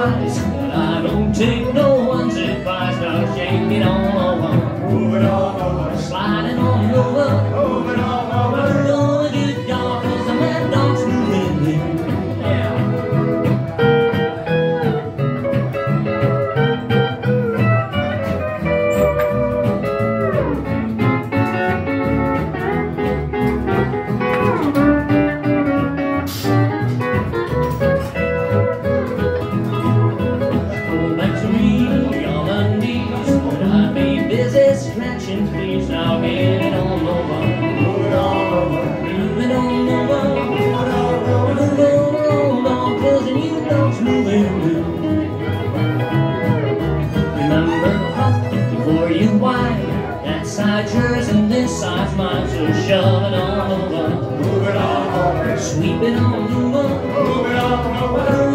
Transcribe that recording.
wise, but I don't take no one's advice. Now shake it on over, move it on over, slide it on over, move it on over. Don't get dark 'cause the mad dog's moving in. Scratching, please, now get it on over, move it on over, move it on over, move it on over, move it on, 'cause the new dog's moving blue. Remember the clock before you whine, that side's yours and this side's mine, so shove it on over, move it on over, sweep it on over, move it on over.